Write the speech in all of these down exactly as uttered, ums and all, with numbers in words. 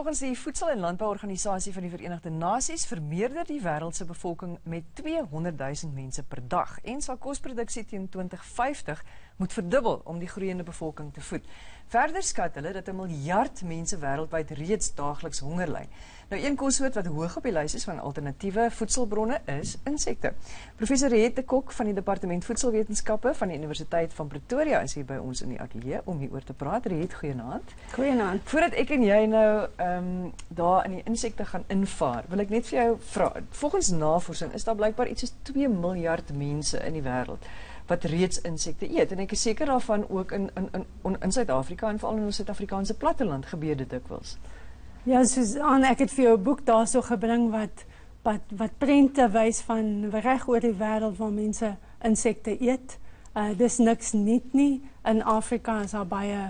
Volgens die Voedsel- en Landbouorganisasie van die Verenigde Nasies vermeerder die wêreldse bevolking met tweehonderdduisend mense per dag en sal kosproduksie teen twintig vyftig moet verdubbel om die groeiende bevolking te voed. Verder skat hulle dat 'n miljard mense wêreldwyd reeds daagliks honger ly. Nou een kossoort wat hoog op die lys is van alternatiewe voedselbronne is insekte. Professor Riet de Kok van die Departement Voedselwetenskappe van die Universiteit van Pretoria is hier by ons in die ateljee om hieroor te praat. Riet, goeienaand. Goeienaand. Voordat ek en jy nou um, daar in die insekte gaan invaar, wil ek net vir jou vra. Volgens navorsing is daar blykbaar iets soos twee miljard mense in die wêreld wat reeds insekte eet. En ek is seker daarvan ook in in in in Suid-Afrika en veral in ons Suid-Afrikaanse platteland gebeur dit dikwels. Ja, Susan, ek het vir jou 'n boek daarso gebring wat wat wat prente wys van reg oor die wêreld waar mense insekte eet. Uh dis niks nuut nie. In Afrika is daar baie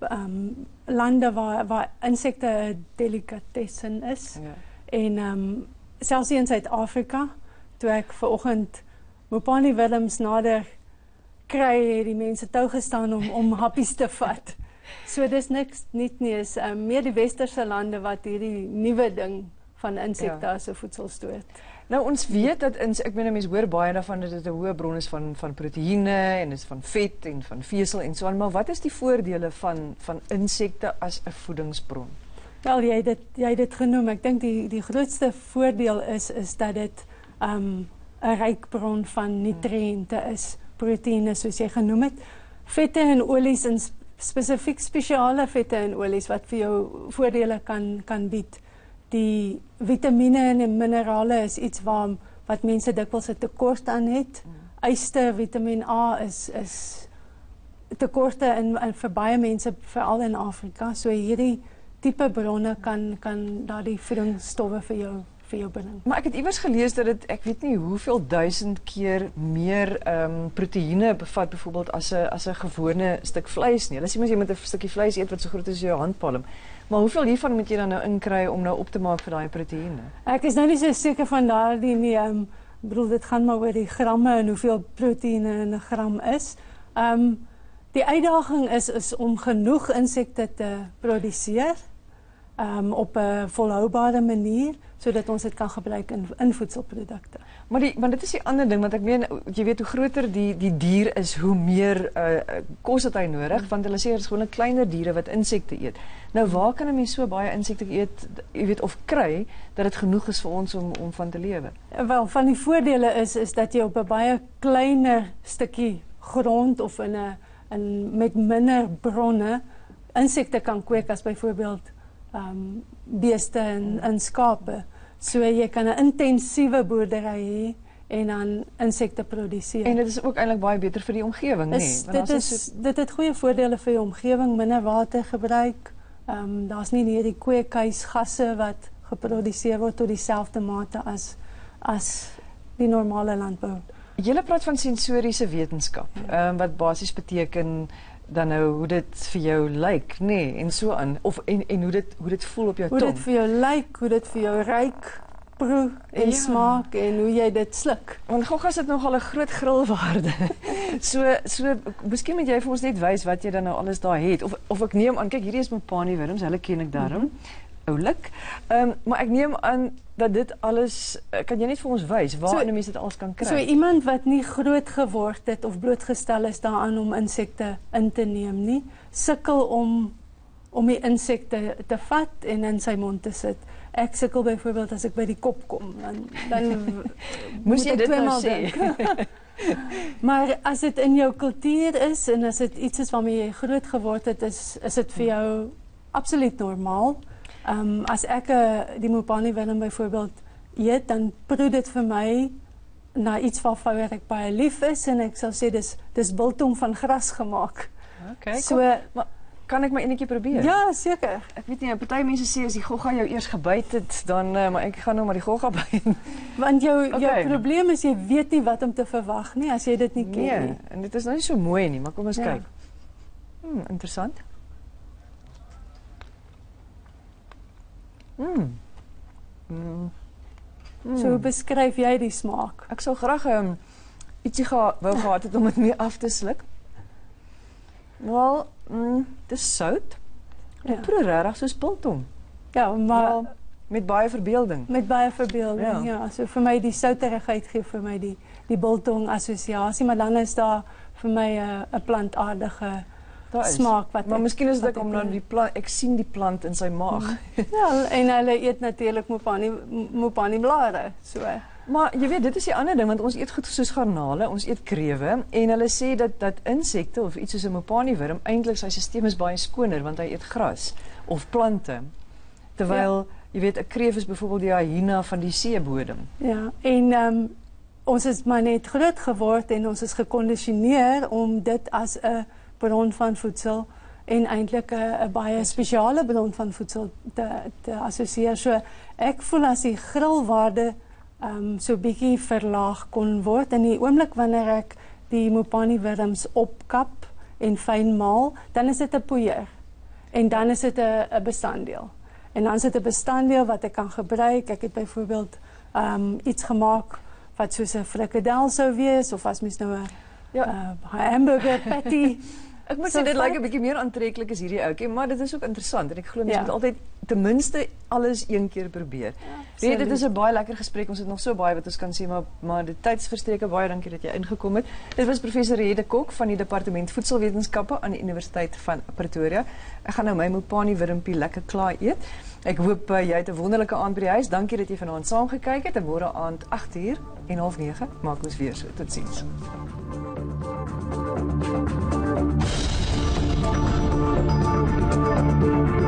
um lande waar waar insekte 'n delikatessen is. Ja. En um selfs in Suid-Afrika, toe ek vanoggend Mopani Willems nader kry, het die mense tou gestaan om om happies te vat. So dis niks niet nie, is um, meer die westerse lande wat hierdie nuwe ding van insekte ja. as 'n voedsel stoot. Nou ons weet dat ins, ek meen mense hoor baie daarvan dat dit 'n hoë bron is van van proteïene en is van vet en van vesel en so aan, maar wat is die voordele van van insekte as 'n voedingsbron? Wel, jy het dit jy het dit genoem. Ek dink die die grootste voordeel is is dat dit um 'n ryk bron van nutriënte is, proteïene soos jy genoem het, vette en olies en spesifiek spesiale vette en olies wat vir jou voordele kan kan bied. Die vitamiene en minerale is iets waar wat mense dikwels 'n tekort aan het. Yster, Vitamiin A is is tekorte in, in vir baie mense veral in Afrika. So hierdie tipe bronne kan kan daardie voedingsstowwe vir jou vir jou bring. Maar ek het iewers gelees dat dit ek weet nie hoeveel duisend keer meer ehm um, proteïene bevat byvoorbeeld as 'n as 'n gewone stuk vleis nie. Hulle sê mos jy moet 'n stukkie vleis eet wat so groot is as jou handpalm. Maar hoeveel hiervan moet jy dan nou inkry om nou op te maak vir daai proteïene? Ek is nou nie so seker van daardie nie. Ehm um, bedoel dit gaan maar oor die gramme en hoeveel proteïene in 'n gram is. Ehm um, die uitdaging is is om genoeg insekte te produseer. Um, op 'n volhoubare manier sodat ons dit kan gebruik in, in voedselprodukte. Maar die maar dit is die ander ding want ek meen jy weet hoe groter die die dier is, hoe meer uh, kos het hy nodig mm. want hulle sê is gewoon kleiner diere wat insekte eet. Nou waar kan 'n mens so baie insekte eet, jy weet of kry dat dit genoeg is vir ons om om van te lewe? Wel, van die voordele is is dat jy op 'n baie kleiner stukkie grond of in 'n in met minder bronne insekte kan kweek as byvoorbeeld um beeste en, en skape. So jy kan 'n intensiewe boerdery hê en dan insekte produseer. En dit is ook eintlik baie beter vir die omgewing, nê? Nee, dit is so dit het goeie voordele vir die omgewing, minder water gebruik. Um daar's nie hierdie kweekhuisgasse wat geproduseer word tot dieselfde mate as as die normale landbou. Jy praat van sensoriese wetenskap, ja. um, wat basies beteken dan nou hoe dit vir jou lyk, nê, nee, en so aan of en en hoe dit hoe dit voel op jou hoe tong. Hoe dit vir jou lyk, hoe dit vir jou ruik, proe en ja. smaak en hoe jy dit sluk. Want goggas het nogal 'n groot grillwaarde. so so miskien moet jy vir ons net wys wat jy dan nou alles daar het of of ek neem aan kyk hierdie is Mopani Willems, hulle ken ek daarom. Mm -hmm. Oulik. Ehm um, maar ek neem aan dat dit alles kan jy net vir ons wys waar so, 'n mens dit alles kan kry. So iemand wat nie groot geword het of blootgestel is daaraan om insekte in te neem nie, sukkel om om die insekte te vat en in sy mond te sit. Ek sukkel byvoorbeeld as ek by die kop kom, dan dan moes jy dit nou sê. Maar as dit in jou kultuur is en as dit iets is waarmee jy groot geword het, is is dit vir jou absoluut normaal. Um, as ek uh, die Mopani Willem byvoorbeeld eet, dan proe dit vir my na iets waarvan ek baie lief is en ek sal sê dis dis biltong van gras gemaak. Okay, so, kom, maar kan ek my enetjie probeer? Ja, seker. Ek weet nie, party mense sê as die gogga jou eers gebyt het, dan uh, maar ek gaan nou maar die gogga byt. Want jou okay. jou probleem is jy weet nie wat om te verwag nie as jy dit nie ken nee, nie. En dit is nou nie so mooi nie, maar kom ons ja. kyk. Hmm, interessant. Mm. Mm. Mm. So hoe beskryf jy die smaak? Ek sou graag um, ietsie geha wou gehad het om dit mee af te sluk. Wel, mm, dis sout. Dit ja. proe regtig soos biltong. Ja, maar Wel, met baie verbeelding. met baie verbeelding, Ja. ja. So vir my die souterigheid gee vir my die die biltong assosiasie, maar dan is daar vir my 'n 'n plantaardige Daar is. smaak wat Maar ek- miskien is wat dit om ek, na eh, die plant, ek sien die plant in sy maag. Ja, en hulle eet natuurlik mopani mopani blare. So Maar jy weet, dit is die ander ding, want ons eet goed soos garnale, ons eet krewe en hulle sê dat dat insekte of iets soos 'n mopani-wurm eintlik sy stelsel is baie skoner want hy eet gras of plante. Terwyl jy weet 'n kreef is byvoorbeeld die hyena van die seebodem. ja, en um, ons is maar net groot geword en ons is gekondisioneer om dit as 'n bron van voedsel en eintlik 'n 'n baie spesiale bron van voedsel te te assosieer. So ek voel as die grillwaarde um, so bietjie verlaag kon word in die oomblik wanneer ek die mopani wurms opkap en fyn maal, dan is dit 'n poeier en dan is dit 'n 'n bestanddeel. En dan is dit 'n bestanddeel wat ek kan gebruik. Ek het byvoorbeeld um, iets gemaak wat soos 'n frikadel sou wees of as mens nou 'n Ja. uh, hamburger patty. Ek moet So sê dit lyk vat- 'n bietjie meer aantreklik as hierdie ouetjie, maar dit is ook interessant en ek glo mense Ja. moet altyd ten minste alles een keer probeer. Ja, weet, dit is 'n baie lekker gesprek. Ons het nog so baie wat ons kan sê, maar maar die tydsverstreke. Baie dankie dat jy ingekom het. Dit was professor Hede Kok van die Departement Voedselwetenskappe aan die Universiteit van Pretoria. Ek gaan nou my mopani wurmpie lekker klaar eet. Ek hoop uh, jy het 'n wonderlike aand by die huis. Dankie dat jy vanaand saam gekyk het. En môre aand agt uur en half nege maak ons weer so. Totsiens. Thank you.